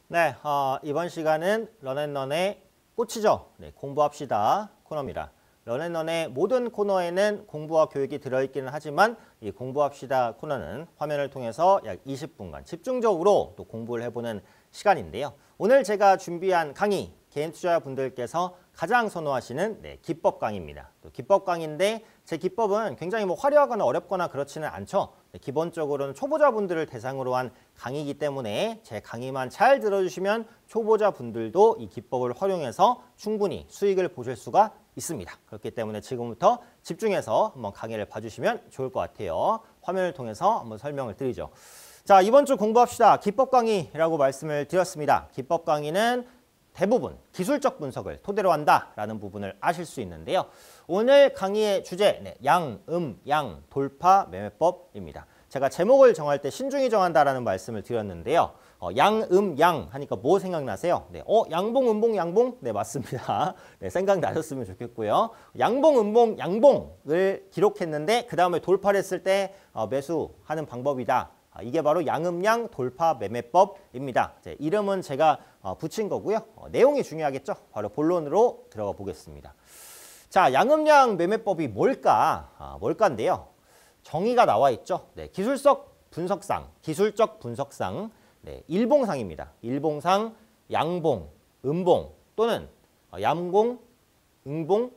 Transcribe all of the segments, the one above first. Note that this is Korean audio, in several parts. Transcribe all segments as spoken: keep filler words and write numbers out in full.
네, 어, 이번 시간은 런앤런의 꽃이죠. 네, 공부합시다 코너입니다. 런앤런의 모든 코너에는 공부와 교육이 들어있기는 하지만 이 공부합시다 코너는 화면을 통해서 약 이십 분간 집중적으로 또 공부를 해보는 시간인데요. 오늘 제가 준비한 강의, 개인 투자자분들께서 가장 선호하시는 네, 기법 강의입니다. 또 기법 강의인데 제 기법은 굉장히 뭐 화려하거나 어렵거나 그렇지는 않죠. 네, 기본적으로는 초보자분들을 대상으로 한 강의이기 때문에 제 강의만 잘 들어주시면 초보자분들도 이 기법을 활용해서 충분히 수익을 보실 수가 있습니다. 그렇기 때문에 지금부터 집중해서 한번 강의를 봐주시면 좋을 것 같아요. 화면을 통해서 한번 설명을 드리죠. 자, 이번 주 공부합시다. 기법 강의라고 말씀을 드렸습니다. 기법 강의는 대부분 기술적 분석을 토대로 한다라는 부분을 아실 수 있는데요. 오늘 강의의 주제, 네, 양, 음, 양, 돌파, 매매법입니다. 제가 제목을 정할 때 신중히 정한다라는 말씀을 드렸는데요. 어, 양, 음, 양 하니까 뭐 생각나세요? 네, 어, 양봉, 음봉, 양봉? 네, 맞습니다. 네, 생각나셨으면 좋겠고요. 양봉, 음봉, 양봉을 기록했는데 그 다음에 돌파를 했을 때 어, 매수하는 방법이다. 이게 바로 양음양 돌파 매매법입니다. 이제 이름은 제가 어, 붙인 거고요. 어, 내용이 중요하겠죠. 바로 본론으로 들어가 보겠습니다. 자, 양음양 매매법이 뭘까? 아, 뭘까인데요. 정의가 나와 있죠. 네, 기술적 분석상, 기술적 분석상 네, 일봉상입니다. 일봉상 양봉, 음봉 또는 양봉, 음봉,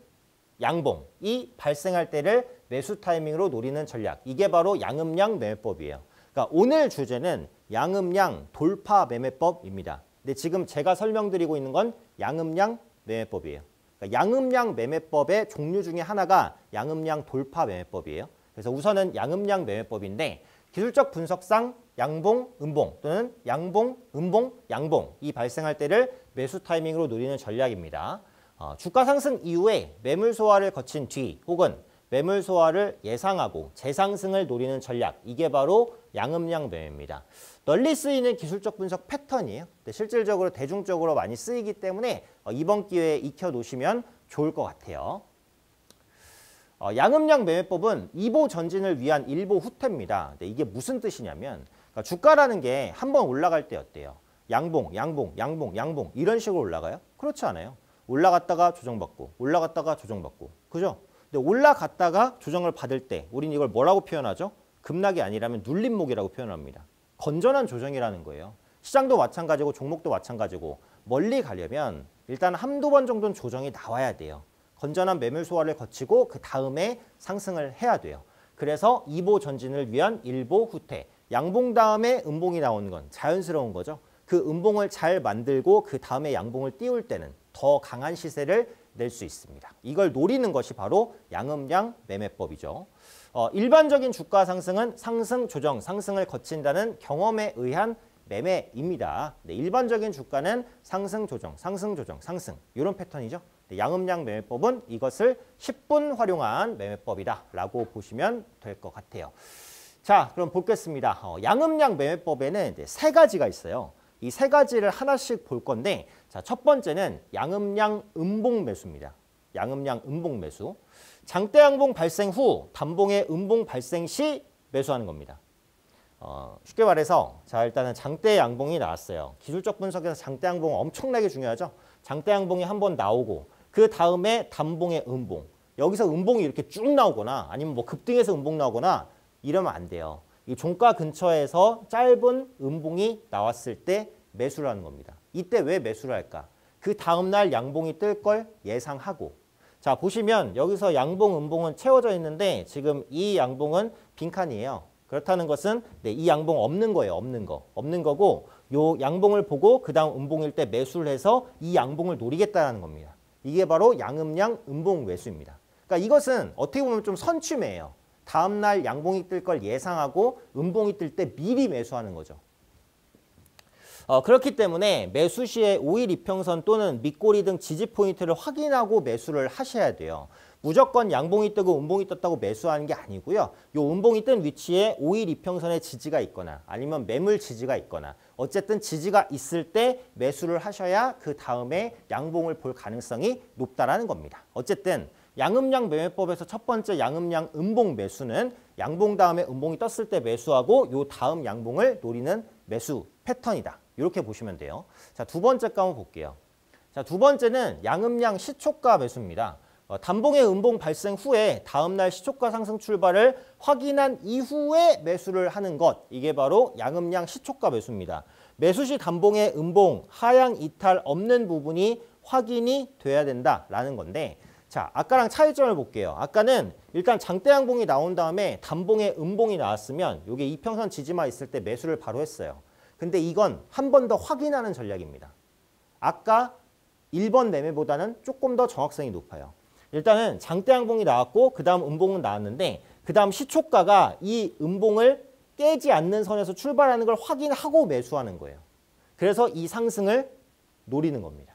양봉이 발생할 때를 매수 타이밍으로 노리는 전략. 이게 바로 양음양 매매법이에요. 그러니까 오늘 주제는 양음양 돌파 매매법입니다. 근데 지금 제가 설명드리고 있는 건 양음양 매매법이에요. 그러니까 양음양 매매법의 종류 중에 하나가 양음양 돌파 매매법이에요. 그래서 우선은 양음양 매매법인데 기술적 분석상 양봉, 음봉 또는 양봉, 음봉, 양봉이 발생할 때를 매수 타이밍으로 노리는 전략입니다. 어, 주가 상승 이후에 매물 소화를 거친 뒤 혹은 매물 소화를 예상하고 재상승을 노리는 전략. 이게 바로 양음양 매매입니다. 널리 쓰이는 기술적 분석 패턴이에요. 근데 실질적으로 대중적으로 많이 쓰이기 때문에 이번 기회에 익혀놓으시면 좋을 것 같아요. 어, 양음양 매매법은 이보 전진을 위한 일보 후퇴입니다. 근데 이게 무슨 뜻이냐면 그러니까 주가라는 게 한 번 올라갈 때 어때요? 양봉, 양봉, 양봉, 양봉 이런 식으로 올라가요? 그렇지 않아요. 올라갔다가 조정받고 올라갔다가 조정받고 그죠? 근데 올라갔다가 조정을 받을 때 우린 이걸 뭐라고 표현하죠? 급락이 아니라면 눌림목이라고 표현합니다. 건전한 조정이라는 거예요. 시장도 마찬가지고 종목도 마찬가지고 멀리 가려면 일단 한두 번 정도는 조정이 나와야 돼요. 건전한 매물 소화를 거치고 그 다음에 상승을 해야 돼요. 그래서 이보 전진을 위한 일보 후퇴. 양봉 다음에 음봉이 나오는 건 자연스러운 거죠. 그 음봉을 잘 만들고 그 다음에 양봉을 띄울 때는 더 강한 시세를 낼 수 있습니다. 이걸 노리는 것이 바로 양음양 매매법이죠. 어, 일반적인 주가 상승은 상승, 조정, 상승을 거친다는 경험에 의한 매매입니다. 네, 일반적인 주가는 상승, 조정, 상승, 조정, 상승 이런 패턴이죠. 네, 양음양 매매법은 이것을 십 분 활용한 매매법이다라고 보시면 될 것 같아요. 자, 그럼 보겠습니다. 어, 양음양 매매법에는 이제 세 가지가 있어요. 이 세 가지를 하나씩 볼 건데 자, 첫 번째는 양음양 음봉 매수입니다. 양음양 음봉 매수. 장대 양봉 발생 후 단봉의 음봉 발생 시 매수하는 겁니다. 어, 쉽게 말해서 자 일단은 장대 양봉이 나왔어요. 기술적 분석에서 장대 양봉 엄청나게 중요하죠. 장대 양봉이 한번 나오고 그 다음에 단봉의 음봉. 여기서 음봉이 이렇게 쭉 나오거나 아니면 뭐 급등해서 음봉 나오거나 이러면 안 돼요. 이 종가 근처에서 짧은 음봉이 나왔을 때 매수를 하는 겁니다. 이때 왜 매수를 할까? 그 다음날 양봉이 뜰 걸 예상하고 자 보시면 여기서 양봉, 음봉은 채워져 있는데 지금 이 양봉은 빈칸이에요. 그렇다는 것은 네, 이 양봉 없는 거예요. 없는 거. 없는 거고 요 양봉을 보고 그 다음 음봉일 때 매수를 해서 이 양봉을 노리겠다는 겁니다. 이게 바로 양음양 음봉 매수입니다. 그러니까 이것은 어떻게 보면 좀 선취매예요. 다음날 양봉이 뜰 걸 예상하고 음봉이 뜰 때 미리 매수하는 거죠. 어, 그렇기 때문에 매수 시에 오 일 이평선 또는 밑꼬리 등 지지 포인트를 확인하고 매수를 하셔야 돼요. 무조건 양봉이 뜨고 음봉이 떴다고 매수하는 게 아니고요. 요 음봉이 뜬 위치에 오 일 이평선의 지지가 있거나 아니면 매물 지지가 있거나 어쨌든 지지가 있을 때 매수를 하셔야 그 다음에 양봉을 볼 가능성이 높다라는 겁니다. 어쨌든 양음양 매매법에서 첫 번째 양음양 음봉 매수는 양봉 다음에 음봉이 떴을 때 매수하고 요 다음 양봉을 노리는 매수 패턴이다. 이렇게 보시면 돼요. 자, 두 번째 거 한번 볼게요. 자, 두 번째는 양음양 시초가 매수입니다. 어, 단봉의 음봉 발생 후에 다음날 시초가 상승 출발을 확인한 이후에 매수를 하는 것. 이게 바로 양음양 시초가 매수입니다. 매수 시 단봉의 음봉, 하향 이탈 없는 부분이 확인이 돼야 된다라는 건데 자, 아까랑 차이점을 볼게요. 아까는 일단 장대양봉이 나온 다음에 단봉의 음봉이 나왔으면 이게 이평선 지지마 있을 때 매수를 바로 했어요. 근데 이건 한 번 더 확인하는 전략입니다. 아까 일 번 매매보다는 조금 더 정확성이 높아요. 일단은 장대양봉이 나왔고 그 다음 음봉은 나왔는데 그 다음 시초가가 이 음봉을 깨지 않는 선에서 출발하는 걸 확인하고 매수하는 거예요. 그래서 이 상승을 노리는 겁니다.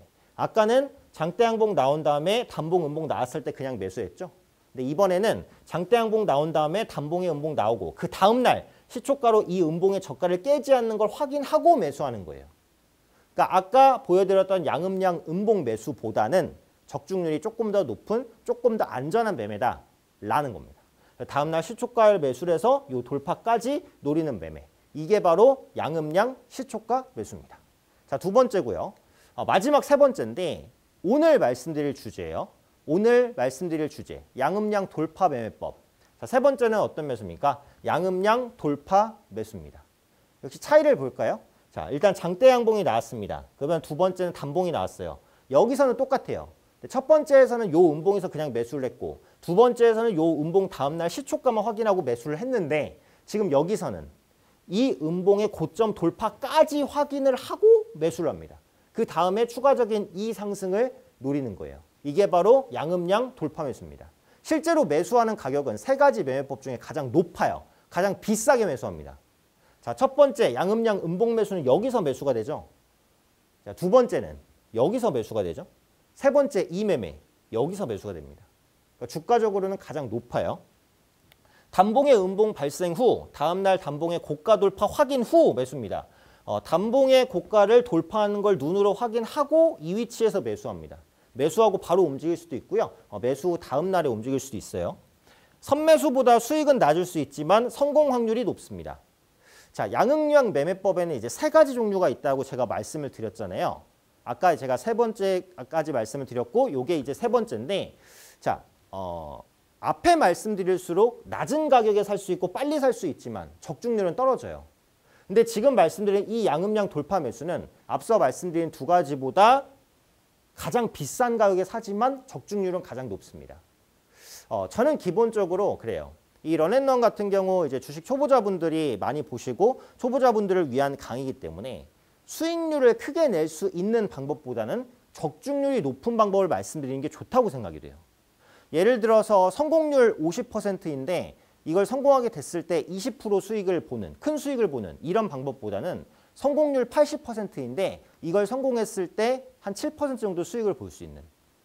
아까는 장대양봉 나온 다음에 단봉, 음봉 나왔을 때 그냥 매수했죠. 근데 이번에는 장대양봉 나온 다음에 단봉의 음봉 나오고 그 다음날 시초가로 이 음봉의 저가를 깨지 않는 걸 확인하고 매수하는 거예요. 그러니까 아까 보여드렸던 양음양 음봉 매수보다는 적중률이 조금 더 높은 조금 더 안전한 매매다라는 겁니다. 다음날 시초가를 매수를 해서 이 돌파까지 노리는 매매. 이게 바로 양음양 시초가 매수입니다. 자, 두 번째고요. 어, 마지막 세 번째인데 오늘 말씀드릴 주제예요. 오늘 말씀드릴 주제 양음양 돌파 매매법. 자, 세 번째는 어떤 매수입니까? 양음양 돌파 매수입니다. 역시 차이를 볼까요? 자, 일단 장대양봉이 나왔습니다. 그러면 두 번째는 단봉이 나왔어요. 여기서는 똑같아요. 첫 번째에서는 요 음봉에서 그냥 매수를 했고 두 번째에서는 요 음봉 다음날 시초가만 확인하고 매수를 했는데 지금 여기서는 이 음봉의 고점 돌파까지 확인을 하고 매수를 합니다. 그 다음에 추가적인 이 상승을 노리는 거예요. 이게 바로 양음양 돌파 매수입니다. 실제로 매수하는 가격은 세 가지 매매법 중에 가장 높아요. 가장 비싸게 매수합니다. 자, 첫 번째 양음양 음봉 매수는 여기서 매수가 되죠. 자, 두 번째는 여기서 매수가 되죠. 세 번째 이 매매 여기서 매수가 됩니다. 그러니까 주가적으로는 가장 높아요. 단봉의 음봉 발생 후 다음날 단봉의 고가 돌파 확인 후 매수입니다. 어, 단봉의 고가를 돌파하는 걸 눈으로 확인하고 이 위치에서 매수합니다. 매수하고 바로 움직일 수도 있고요. 어, 매수 후 다음 날에 움직일 수도 있어요. 선매수보다 수익은 낮을 수 있지만 성공 확률이 높습니다. 자, 양음양 매매법에는 이제 세 가지 종류가 있다고 제가 말씀을 드렸잖아요. 아까 제가 세 번째까지 말씀을 드렸고 요게 이제 세 번째인데 자, 어, 앞에 말씀드릴수록 낮은 가격에 살 수 있고 빨리 살 수 있지만 적중률은 떨어져요. 근데 지금 말씀드린 이 양음양 돌파 매수는 앞서 말씀드린 두 가지보다 가장 비싼 가격에 사지만 적중률은 가장 높습니다. 어, 저는 기본적으로 그래요. 이 런앤런 같은 경우 이제 주식 초보자분들이 많이 보시고 초보자분들을 위한 강의이기 때문에 수익률을 크게 낼 수 있는 방법보다는 적중률이 높은 방법을 말씀드리는 게 좋다고 생각이 돼요. 예를 들어서 성공률 오십 퍼센트인데 이걸 성공하게 됐을 때 이십 퍼센트 수익을 보는, 큰 수익을 보는 이런 방법보다는 성공률 팔십 퍼센트인데 이걸 성공했을 때 한 칠 퍼센트 정도 수익을 볼 수 있는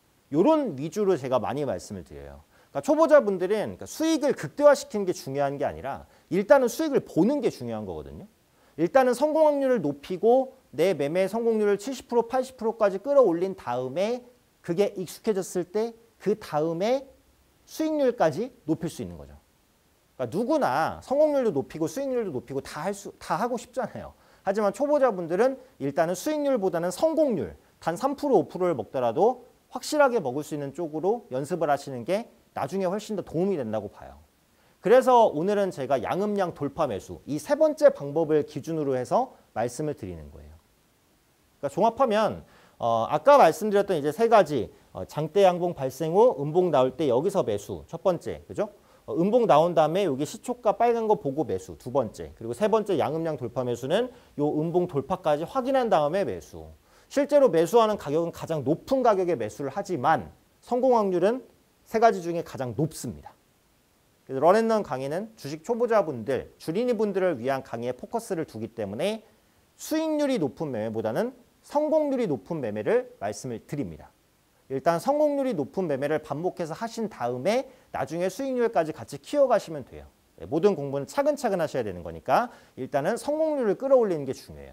이런 위주로 제가 많이 말씀을 드려요. 그러니까 초보자분들은 그러니까 수익을 극대화시키는 게 중요한 게 아니라 일단은 수익을 보는 게 중요한 거거든요. 일단은 성공 확률을 높이고 내 매매 성공률을 칠십 퍼센트, 팔십 퍼센트까지 끌어올린 다음에 그게 익숙해졌을 때 그 다음에 수익률까지 높일 수 있는 거죠. 그러니까 누구나 성공률도 높이고 수익률도 높이고 다 할 수, 다 하고 싶잖아요. 하지만 초보자분들은 일단은 수익률보다는 성공률 단 삼 퍼센트, 오 퍼센트를 먹더라도 확실하게 먹을 수 있는 쪽으로 연습을 하시는 게 나중에 훨씬 더 도움이 된다고 봐요. 그래서 오늘은 제가 양음양 돌파 매수 이 세 번째 방법을 기준으로 해서 말씀을 드리는 거예요. 그러니까 종합하면 어, 아까 말씀드렸던 이제 세 가지 어, 장대 양봉 발생 후 음봉 나올 때 여기서 매수 첫 번째, 그죠? 어, 음봉 나온 다음에 여기 시초가 빨간 거 보고 매수 두 번째, 그리고 세 번째 양음양 돌파 매수는 요 음봉 돌파까지 확인한 다음에 매수. 실제로 매수하는 가격은 가장 높은 가격에 매수를 하지만 성공 확률은 세 가지 중에 가장 높습니다. 그래서 런앤런 강의는 주식 초보자분들, 주린이분들을 위한 강의에 포커스를 두기 때문에 수익률이 높은 매매보다는 성공률이 높은 매매를 말씀을 드립니다. 일단 성공률이 높은 매매를 반복해서 하신 다음에 나중에 수익률까지 같이 키워가시면 돼요. 모든 공부는 차근차근 하셔야 되는 거니까 일단은 성공률을 끌어올리는 게 중요해요.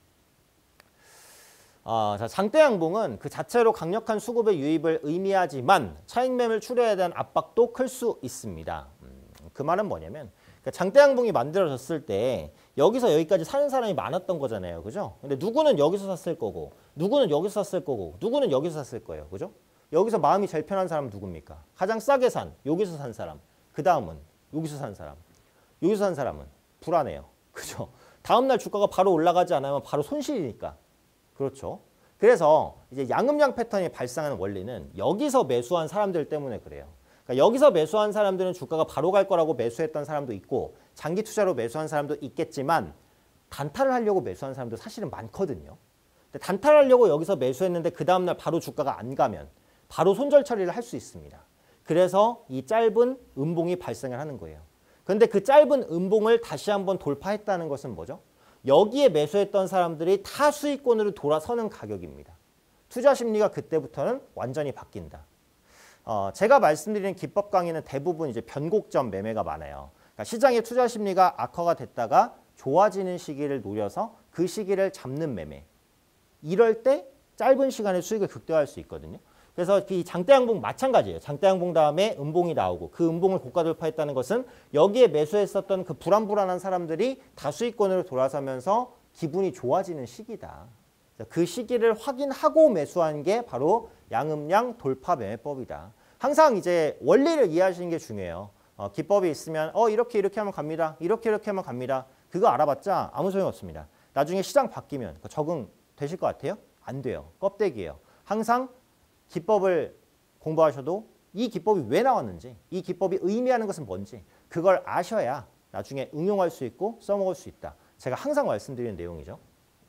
어, 자, 장대 양봉은 그 자체로 강력한 수급의 유입을 의미하지만 차익 매매를 출회에 대한 압박도 클 수 있습니다. 음, 그 말은 뭐냐면 그러니까 장대양봉이 만들어졌을 때 여기서 여기까지 사는 사람이 많았던 거잖아요. 그죠? 근데 누구는 여기서 샀을 거고 누구는 여기서 샀을 거고 누구는 여기서 샀을 거예요. 그죠? 여기서 마음이 제일 편한 사람은 누굽니까? 가장 싸게 산, 여기서 산 사람. 그 다음은 여기서 산 사람. 여기서 산 사람은 불안해요. 그죠? 다음날 주가가 바로 올라가지 않으면 바로 손실이니까. 그렇죠? 그래서 이제 양음양 패턴이 발생하는 원리는 여기서 매수한 사람들 때문에 그래요. 그러니까 여기서 매수한 사람들은 주가가 바로 갈 거라고 매수했던 사람도 있고 장기 투자로 매수한 사람도 있겠지만 단타를 하려고 매수한 사람도 사실은 많거든요. 근데 단타를 하려고 여기서 매수했는데 그 다음날 바로 주가가 안 가면 바로 손절 처리를 할 수 있습니다. 그래서 이 짧은 음봉이 발생을 하는 거예요. 그런데 그 짧은 음봉을 다시 한번 돌파했다는 것은 뭐죠? 여기에 매수했던 사람들이 다 수익권으로 돌아서는 가격입니다. 투자 심리가 그때부터는 완전히 바뀐다. 어, 제가 말씀드리는 기법 강의는 대부분 이제 변곡점 매매가 많아요. 그러니까 시장의 투자 심리가 악화가 됐다가 좋아지는 시기를 노려서 그 시기를 잡는 매매. 이럴 때 짧은 시간에 수익을 극대화할 수 있거든요. 그래서 이 장대양봉 마찬가지예요. 장대양봉 다음에 음봉이 나오고 그 음봉을 고가 돌파했다는 것은 여기에 매수했었던 그 불안불안한 사람들이 다 수익권으로 돌아서면서 기분이 좋아지는 시기다. 그 시기를 확인하고 매수한 게 바로 양음양 돌파 매매법이다. 항상 이제 원리를 이해하시는 게 중요해요. 어, 기법이 있으면 어 이렇게 이렇게 하면 갑니다. 이렇게 이렇게 하면 갑니다. 그거 알아봤자 아무 소용 없습니다. 나중에 시장 바뀌면 적응 되실 것 같아요? 안 돼요. 껍데기예요. 항상 기법을 공부하셔도 이 기법이 왜 나왔는지, 이 기법이 의미하는 것은 뭔지 그걸 아셔야 나중에 응용할 수 있고 써먹을 수 있다. 제가 항상 말씀드리는 내용이죠.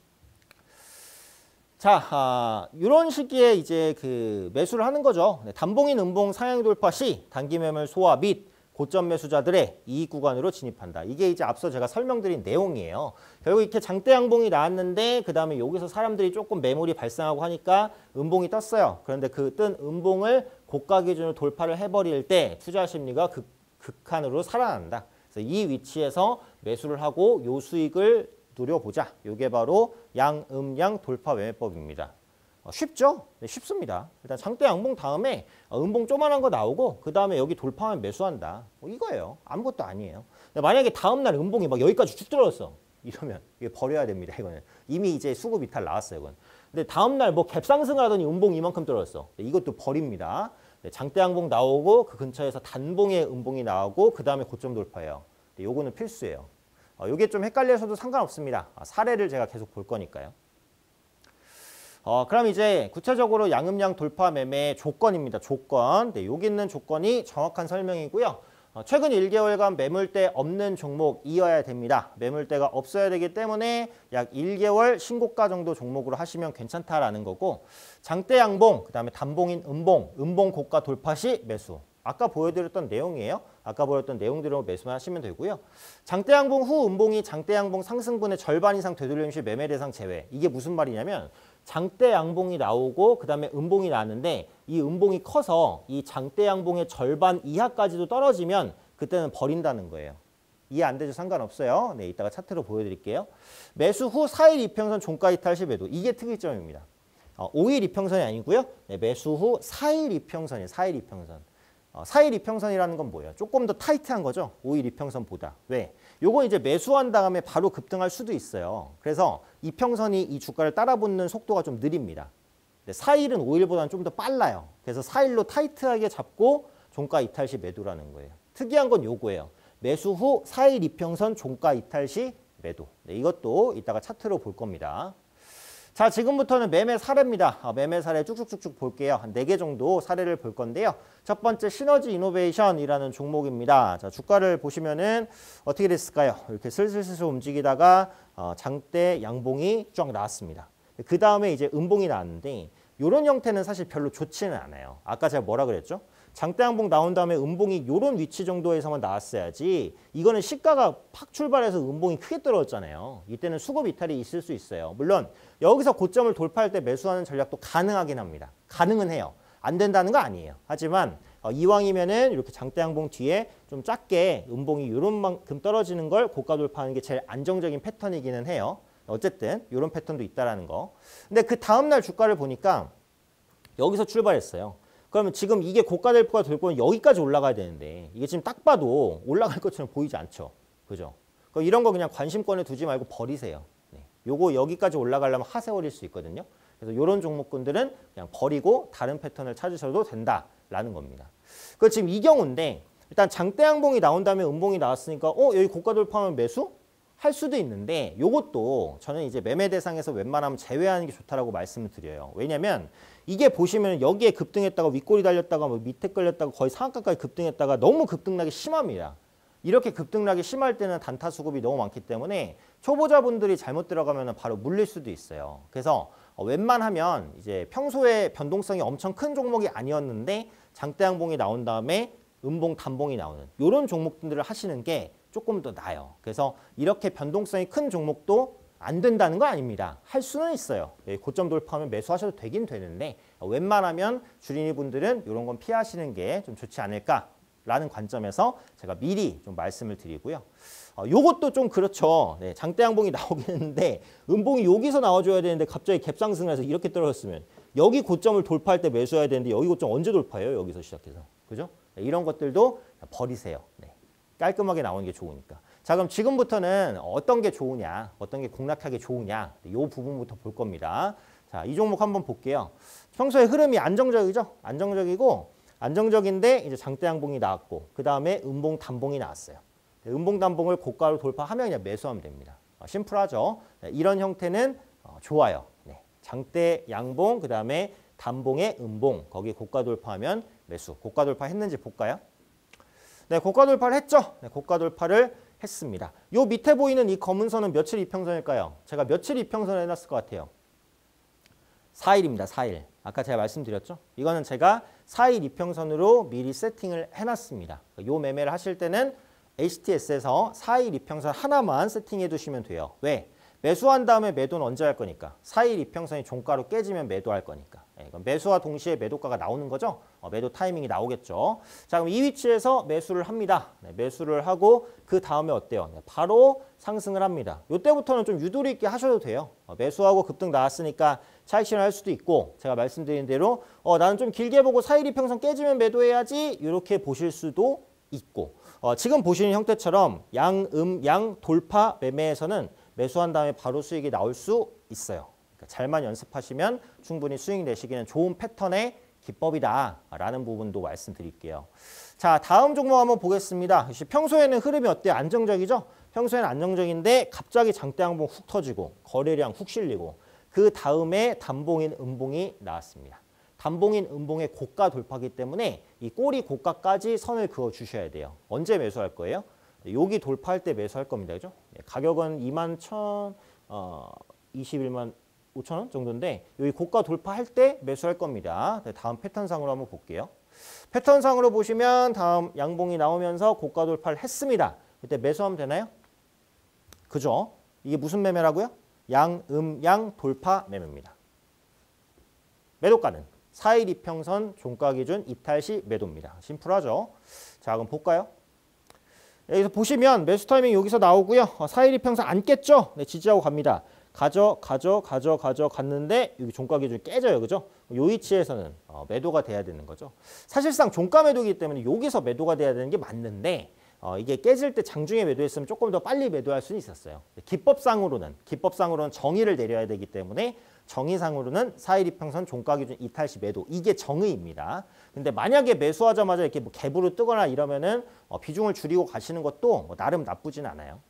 자, 아, 이런 시기에 이제 그 매수를 하는 거죠. 네, 단봉인 음봉 상향 돌파 시 단기 매물 소화 및 고점 매수자들의 이익 구간으로 진입한다. 이게 이제 앞서 제가 설명드린 내용이에요. 결국 이렇게 장대 양봉이 나왔는데 그 다음에 여기서 사람들이 조금 매물이 발생하고 하니까 음봉이 떴어요. 그런데 그 뜬 음봉을 고가 기준으로 돌파를 해버릴 때 투자 심리가 극, 극한으로 살아난다. 그래서 이 위치에서 매수를 하고 요 수익을 누려보자. 이게 바로 양음양 돌파 매매법입니다. 어, 쉽죠? 네, 쉽습니다. 일단 장대 양봉 다음에 음봉 조만한 거 나오고 그 다음에 여기 돌파하면 매수한다. 뭐 이거예요. 아무것도 아니에요. 근데 만약에 다음날 음봉이 막 여기까지 쭉 들어왔어. 이러면 이게 버려야 됩니다. 이거는 이미 이제 수급 이탈 나왔어요. 이건. 근데 다음날 뭐 갭상승을 하더니 음봉 이만큼 떨어졌어. 네, 이것도 버립니다. 네, 장대 양봉 나오고 그 근처에서 단봉의 음봉이 나오고 그 다음에 고점 돌파예요. 네, 요거는 필수예요. 어, 이게 좀 헷갈려서도 상관없습니다. 아, 사례를 제가 계속 볼 거니까요. 어, 그럼 이제 구체적으로 양음양 돌파 매매의 조건입니다. 조건. 네, 여기 있는 조건이 정확한 설명이고요. 어, 최근 일 개월간 매물대 없는 종목 이어야 됩니다. 매물대가 없어야 되기 때문에 약 일 개월 신고가 정도 종목으로 하시면 괜찮다라는 거고 장대 양봉, 그 다음에 단봉인 음봉, 음봉 고가 돌파 시 매수. 아까 보여드렸던 내용이에요. 아까 보여드렸던 내용대로 매수만 하시면 되고요. 장대 양봉 후 음봉이 장대 양봉 상승분의 절반 이상 되돌림 시 매매 대상 제외. 이게 무슨 말이냐면 장대 양봉이 나오고 그 다음에 음봉이 나는데 이 음봉이 커서 이 장대 양봉의 절반 이하까지도 떨어지면 그때는 버린다는 거예요. 이해 안 되죠? 상관없어요. 네, 이따가 차트로 보여드릴게요. 매수 후 사 일 이평선 종가 이탈 시 매도. 이게 특이점입니다. 어, 오 일 이평선이 아니고요. 네, 매수 후 사 일 이평선이에요. 사 일 이평선. 어, 사 일 이평선이라는 건 뭐예요? 조금 더 타이트한 거죠. 오 일 이평선보다. 왜? 요거 이제 매수한 다음에 바로 급등할 수도 있어요. 그래서 이평선이 이 주가를 따라붙는 속도가 좀 느립니다. 사 일은 오 일보다는 좀 더 빨라요. 그래서 사 일로 타이트하게 잡고 종가 이탈 시 매도라는 거예요. 특이한 건 요거예요. 매수 후 사 일 이평선 종가 이탈 시 매도. 네, 이것도 이따가 차트로 볼 겁니다. 자, 지금부터는 매매 사례입니다. 아, 매매 사례 쭉쭉쭉쭉 볼게요. 한 네 개 정도 사례를 볼 건데요. 첫 번째 시너지 이노베이션이라는 종목입니다. 자, 주가를 보시면은 어떻게 됐을까요? 이렇게 슬슬슬슬 움직이다가 어, 장대 양봉이 쫙 나왔습니다. 그 다음에 이제 음봉이 나왔는데 이런 형태는 사실 별로 좋지는 않아요. 아까 제가 뭐라 그랬죠? 장대 양봉 나온 다음에 음봉이 이런 위치 정도에서만 나왔어야지 이거는 시가가 팍 출발해서 음봉이 크게 떨어졌잖아요. 이때는 수급 이탈이 있을 수 있어요. 물론 여기서 고점을 돌파할 때 매수하는 전략도 가능하긴 합니다. 가능은 해요. 안 된다는 거 아니에요. 하지만 어, 이왕이면은 이렇게 장대 양봉 뒤에 좀 작게 음봉이 이런 만큼 떨어지는 걸 고가 돌파하는 게 제일 안정적인 패턴이기는 해요. 어쨌든 이런 패턴도 있다라는 거. 근데 그 다음날 주가를 보니까 여기서 출발했어요. 그러면 지금 이게 고가 돌파가 될 거면 여기까지 올라가야 되는데 이게 지금 딱 봐도 올라갈 것처럼 보이지 않죠. 그죠? 그러니까 이런 거 그냥 관심권에 두지 말고 버리세요. 네. 요거 여기까지 올라가려면 하세월일 수 있거든요. 그래서 이런 종목군들은 그냥 버리고 다른 패턴을 찾으셔도 된다라는 겁니다. 그 지금 이 경우인데 일단 장대 양봉이 나온 다음에 음봉이 나왔으니까 어 여기 고가 돌파하면 매수? 할 수도 있는데 요것도 저는 이제 매매 대상에서 웬만하면 제외하는 게 좋다라고 말씀을 드려요. 왜냐면 이게 보시면 여기에 급등했다가 윗골이 달렸다가 뭐 밑에 끌렸다가 거의 상한가까지 급등했다가 너무 급등락이 심합니다. 이렇게 급등락이 심할 때는 단타 수급이 너무 많기 때문에 초보자분들이 잘못 들어가면 바로 물릴 수도 있어요. 그래서 웬만하면 이제 평소에 변동성이 엄청 큰 종목이 아니었는데 장대 양봉이 나온 다음에 음봉, 단봉이 나오는 이런 종목들을 하시는 게 조금 더 나아요. 그래서 이렇게 변동성이 큰 종목도 안 된다는 거 아닙니다. 할 수는 있어요. 고점 돌파하면 매수하셔도 되긴 되는데 웬만하면 주린이 분들은 이런 건 피하시는 게 좀 좋지 않을까라는 관점에서 제가 미리 좀 말씀을 드리고요. 어, 요것도 좀 그렇죠. 네, 장대 양봉이 나오긴 했는데 음봉이 여기서 나와줘야 되는데 갑자기 갭상승을 해서 이렇게 떨어졌으면 여기 고점을 돌파할 때 매수해야 되는데 여기 고점 언제 돌파해요? 여기서 시작해서. 그죠? 네, 이런 것들도 버리세요. 네. 깔끔하게 나오는 게 좋으니까. 자, 그럼 지금부터는 어떤 게 좋으냐, 어떤 게 공략하기 좋으냐, 이 부분부터 볼 겁니다. 자, 이 종목 한번 볼게요. 평소에 흐름이 안정적이죠? 안정적이고, 안정적인데 이제 장대 양봉이 나왔고, 그 다음에 음봉, 단봉이 나왔어요. 음봉, 단봉을 고가로 돌파하면 그냥 매수하면 됩니다. 어, 심플하죠? 네, 이런 형태는 어, 좋아요. 네, 장대 양봉, 그 다음에 단봉의 음봉, 거기 고가 돌파하면 매수. 고가 돌파했는지 볼까요? 네, 고가 돌파를 했죠. 네, 고가 돌파를 했습니다. 요 밑에 보이는 이 검은 선은 며칠 이평선일까요? 제가 며칠 이평선을 해놨을 것 같아요. 사 일입니다. 사 일. 아까 제가 말씀드렸죠. 이거는 제가 사 일 이평선으로 미리 세팅을 해놨습니다. 요 매매를 하실 때는 에이치티에스에서 사 일 이평선 하나만 세팅해 두시면 돼요. 왜? 매수한 다음에 매도는 언제 할 거니까? 사 일 이평선이 종가로 깨지면 매도할 거니까. 네, 매수와 동시에 매도가가 나오는 거죠. 어, 매도 타이밍이 나오겠죠. 자, 그럼 이 위치에서 매수를 합니다. 네, 매수를 하고 그 다음에 어때요? 네, 바로 상승을 합니다. 이때부터는 좀 유도리 있게 하셔도 돼요. 어, 매수하고 급등 나왔으니까 차익 실현할 수도 있고 제가 말씀드린 대로 어, 나는 좀 길게 보고 사 일 이평선 깨지면 매도해야지 이렇게 보실 수도 있고 어, 지금 보시는 형태처럼 양, 음, 양 돌파 매매에서는 매수한 다음에 바로 수익이 나올 수 있어요. 그러니까 잘만 연습하시면 충분히 수익 내시기는 좋은 패턴의 기법이다라는 부분도 말씀드릴게요. 자, 다음 종목 한번 보겠습니다. 역시 평소에는 흐름이 어때요? 안정적이죠? 평소에는 안정적인데 갑자기 장대 양봉 훅 터지고 거래량 훅 실리고 그 다음에 단봉인 음봉이 나왔습니다. 단봉인 음봉의 고가 돌파기 때문에 이 꼬리 고가까지 선을 그어 주셔야 돼요. 언제 매수할 거예요? 여기 돌파할 때 매수할 겁니다. 그죠? 가격은 이만 천, 어, 이십일만 오천 원 정도인데 여기 고가 돌파할 때 매수할 겁니다. 다음 패턴상으로 한번 볼게요. 패턴상으로 보시면 다음 양봉이 나오면서 고가 돌파를 했습니다. 그때 매수하면 되나요? 그죠? 이게 무슨 매매라고요? 양, 음, 양 돌파 매매입니다. 매도가는 사 일 이평선 종가 기준 이탈 시 매도입니다. 심플하죠? 자, 그럼 볼까요? 여기서 보시면 매수 타이밍 여기서 나오고요. 사 일 이평선 안 깼죠? 네, 지지하고 갑니다. 가져, 가져, 가져, 가져 갔는데 여기 종가 기준이 깨져요. 그죠? 요 위치에서는 어, 매도가 돼야 되는 거죠. 사실상 종가 매도이기 때문에 여기서 매도가 돼야 되는 게 맞는데 어, 이게 깨질 때 장중에 매도했으면 조금 더 빨리 매도할 수는 있었어요. 기법상으로는 기법상으로는 정의를 내려야 되기 때문에 정의상으로는 사 일 이평선 종가 기준 이탈 시 매도 이게 정의입니다. 근데 만약에 매수하자마자 이렇게 뭐 갭으로 뜨거나 이러면은 어, 비중을 줄이고 가시는 것도 뭐 나름 나쁘진 않아요.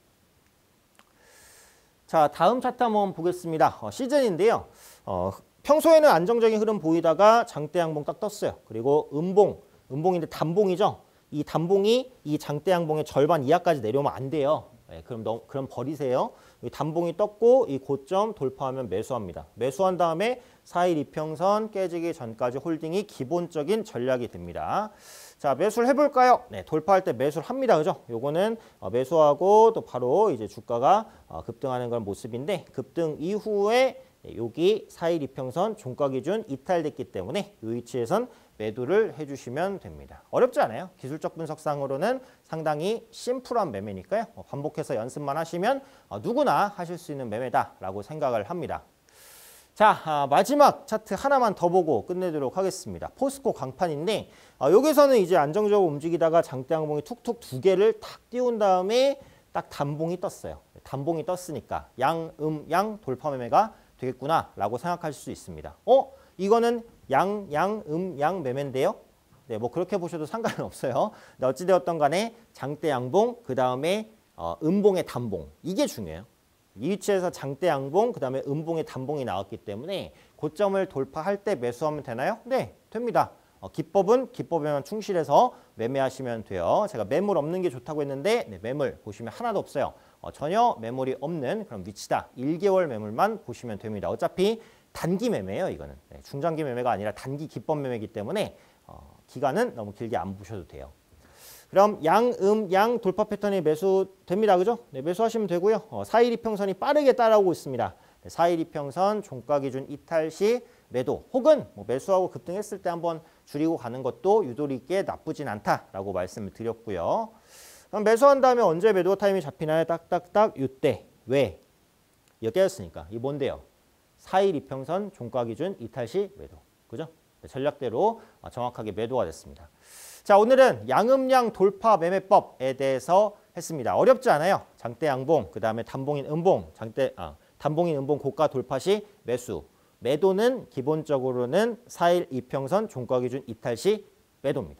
자, 다음 차트 한번 보겠습니다. 어, 시즌인데요. 어, 평소에는 안정적인 흐름 보이다가 장대 양봉 딱 떴어요. 그리고 음봉, 음봉인데 단봉이죠. 이 단봉이 이 장대 양봉의 절반 이하까지 내려오면 안 돼요. 네, 그럼 너, 그럼 버리세요. 이 단봉이 떴고 이 고점 돌파하면 매수합니다. 매수한 다음에 사 일 이평선 깨지기 전까지 홀딩이 기본적인 전략이 됩니다. 자, 매수를 해볼까요? 네, 돌파할 때 매수를 합니다. 그죠? 요거는 어, 매수하고 또 바로 이제 주가가 어, 급등하는 그런 모습인데 급등 이후에 네, 여기 사 일 이평선 종가 기준 이탈됐기 때문에 이 위치에선 매도를 해주시면 됩니다. 어렵지 않아요. 기술적 분석상으로는 상당히 심플한 매매니까요. 어, 반복해서 연습만 하시면 어, 누구나 하실 수 있는 매매다라고 생각을 합니다. 자, 아, 마지막 차트 하나만 더 보고 끝내도록 하겠습니다. 포스코 강판인데 아, 여기서는 이제 안정적으로 움직이다가 장대 양봉이 툭툭 두 개를 탁 띄운 다음에 딱 단봉이 떴어요. 단봉이 떴으니까 양, 음, 양 돌파 매매가 되겠구나라고 생각하실 수 있습니다. 어? 이거는 양, 양, 음, 양 매매인데요? 네, 뭐 그렇게 보셔도 상관은 없어요. 근데 어찌되었던 간에 장대 양봉, 그 다음에 어, 음봉의 단봉. 이게 중요해요. 이 위치에서 장대 양봉, 그 다음에 음봉의 단봉이 나왔기 때문에 고점을 돌파할 때 매수하면 되나요? 네, 됩니다. 어, 기법은 기법에만 충실해서 매매하시면 돼요. 제가 매물 없는 게 좋다고 했는데 네, 매물 보시면 하나도 없어요. 어, 전혀 매물이 없는 그런 위치다. 일 개월 매물만 보시면 됩니다. 어차피 단기 매매예요, 이거는. 네, 중장기 매매가 아니라 단기 기법 매매이기 때문에 어, 기간은 너무 길게 안 보셔도 돼요. 그럼 양, 음, 양 돌파 패턴이 매수됩니다. 그죠? 네, 매수하시면 되고요. 어, 사 일 이평선이 빠르게 따라오고 있습니다. 네, 사 일 이평선 종가 기준 이탈 시 매도 혹은 뭐 매수하고 급등했을 때 한번 줄이고 가는 것도 유도리 있게 나쁘진 않다라고 말씀을 드렸고요. 그럼 매수한 다음에 언제 매도 타임이 잡히나요? 딱딱딱 이때. 왜? 여기 깨졌으니까. 이 뭔데요? 사 일 이평선 종가 기준 이탈 시 매도. 그죠? 네, 전략대로 정확하게 매도가 됐습니다. 자, 오늘은 양음양 돌파 매매법에 대해서 했습니다. 어렵지 않아요. 장대 양봉, 그 다음에 단봉인 음봉, 장대 아, 단봉인 음봉 고가 돌파 시 매수. 매도는 기본적으로는 사 일 이평선 종가 기준 이탈 시 매도입니다.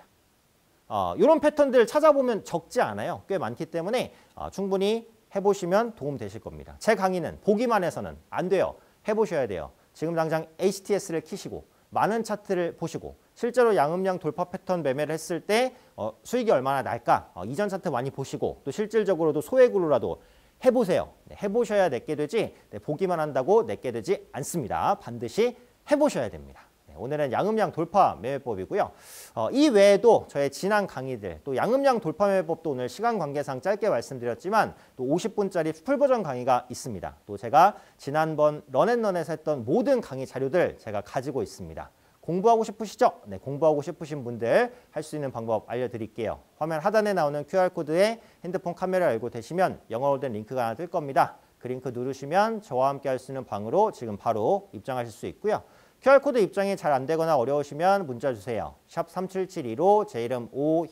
어, 이런 패턴들 찾아보면 적지 않아요. 꽤 많기 때문에 어, 충분히 해보시면 도움 되실 겁니다. 제 강의는 보기만 해서는 안 돼요. 해보셔야 돼요. 지금 당장 에이치티에스를 키시고 많은 차트를 보시고 실제로 양음양 돌파 패턴 매매를 했을 때 어, 수익이 얼마나 날까? 어, 이전 차트 많이 보시고 또 실질적으로도 소액으로라도 해보세요. 네, 해보셔야 내게 되지 네, 보기만 한다고 내게 되지 않습니다. 반드시 해보셔야 됩니다. 네, 오늘은 양음양 돌파 매매법이고요. 어, 이 외에도 저의 지난 강의들 또 양음양 돌파 매매법도 오늘 시간 관계상 짧게 말씀드렸지만 또 오십 분짜리 풀버전 강의가 있습니다. 또 제가 지난번 런앤런에서 했던 모든 강의 자료들 제가 가지고 있습니다. 공부하고 싶으시죠? 네, 공부하고 싶으신 분들 할 수 있는 방법 알려드릴게요. 화면 하단에 나오는 큐알코드에 핸드폰 카메라 열고 되시면 영어로 된 링크가 하나 뜰 겁니다. 그 링크 누르시면 저와 함께 할 수 있는 방으로 지금 바로 입장하실 수 있고요. 큐알코드 입장이 잘 안 되거나 어려우시면 문자 주세요. 샵 삼칠칠이로 제 이름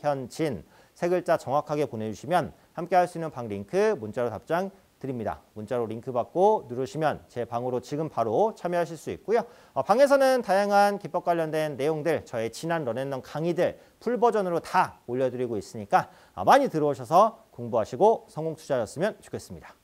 오현진 세 글자 정확하게 보내주시면 함께 할 수 있는 방 링크 문자로 답장 드립니다. 문자로 링크 받고 누르시면 제 방으로 지금 바로 참여하실 수 있고요. 어, 방에서는 다양한 기법 관련된 내용들 저의 지난 런앤런 강의들 풀버전으로 다 올려드리고 있으니까 어, 많이 들어오셔서 공부하시고 성공 투자하셨으면 좋겠습니다.